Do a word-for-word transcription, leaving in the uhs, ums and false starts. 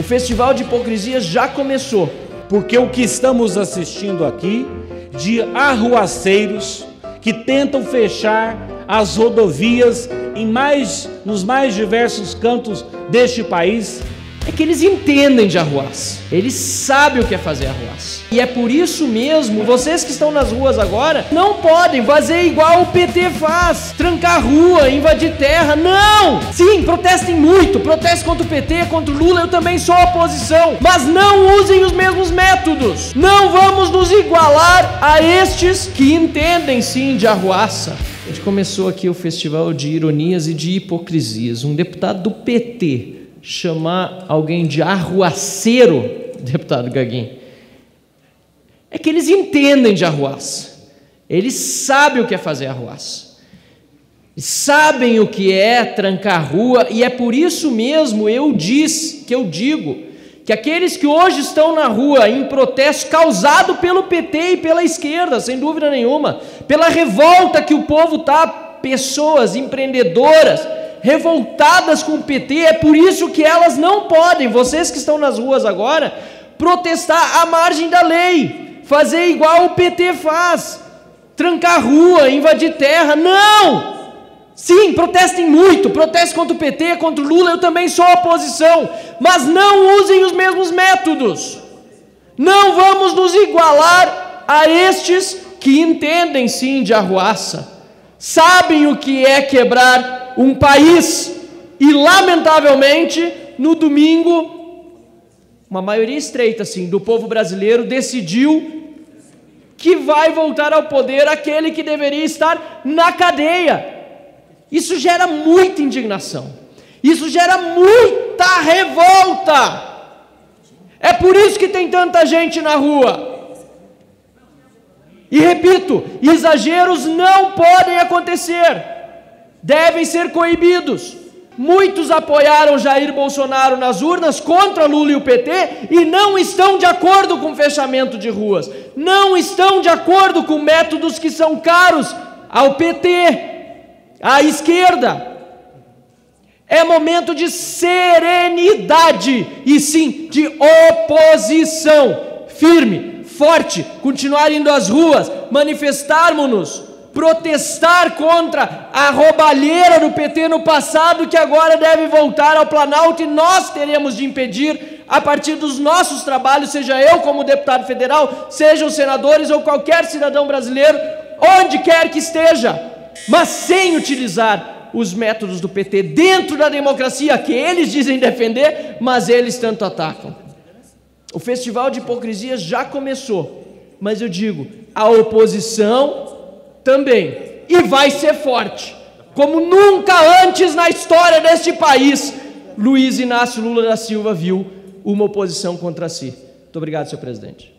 festival de hipocrisia já começou. Porque o que estamos assistindo aqui de arruaceiros que tentam fechar as rodovias em mais, nos mais diversos cantos deste país, é que eles entendem de arruaça, eles sabem o que é fazer arruaça. E é por isso mesmo, vocês que estão nas ruas agora, não podem fazer igual o P T faz, trancar rua, invadir terra, não! Sim, protestem muito, protestem contra o P T, contra o Lula, eu também sou oposição, mas não usem os mesmos métodos. Não vamos nos igualar a estes que entendem sim de arruaça. A gente começou aqui o festival de ironias e de hipocrisias. Um deputado do P T chamar alguém de arruaceiro, deputado Gaguinho, é que eles entendem de arruaça, eles sabem o que é fazer arruaça, sabem o que é trancar rua, e é por isso mesmo eu disse, que eu digo, que aqueles que hoje estão na rua em protesto causado pelo P T e pela esquerda, sem dúvida nenhuma, pela revolta que o povo está, pessoas empreendedoras, revoltadas com o P T, é por isso que elas não podem, vocês que estão nas ruas agora, protestar à margem da lei, fazer igual o P T faz, trancar rua, invadir terra, não! Sim, protestem muito, protestem contra o P T, contra o Lula, eu também sou oposição, mas não usem os mesmos métodos, não vamos nos igualar a estes que entendem sim de arruaça, sabem o que é quebrar um país, e lamentavelmente, no domingo, uma maioria estreita assim, do povo brasileiro decidiu que vai voltar ao poder aquele que deveria estar na cadeia. Isso gera muita indignação, isso gera muita revolta, é por isso que tem tanta gente na rua. E repito, exageros não podem acontecer, devem ser coibidos. Muitos apoiaram Jair Bolsonaro nas urnas contra Lula e o P T e não estão de acordo com o fechamento de ruas, não estão de acordo com métodos que são caros ao P T, à esquerda. É momento de serenidade e sim de oposição firme, forte, continuar indo às ruas, manifestarmos-nos, protestar contra a roubalheira do P T no passado, que agora deve voltar ao Planalto, e nós teremos de impedir a partir dos nossos trabalhos, seja eu como deputado federal, sejam senadores ou qualquer cidadão brasileiro, onde quer que esteja, mas sem utilizar os métodos do P T dentro da democracia que eles dizem defender, mas eles tanto atacam. O festival de hipocrisia já começou, mas eu digo, a oposição também, e vai ser forte, como nunca antes na história deste país, Luiz Inácio Lula da Silva viu uma oposição contra si. Muito obrigado, senhor presidente.